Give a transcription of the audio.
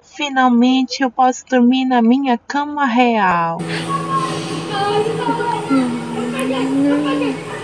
Finalmente eu posso dormir na minha cama real.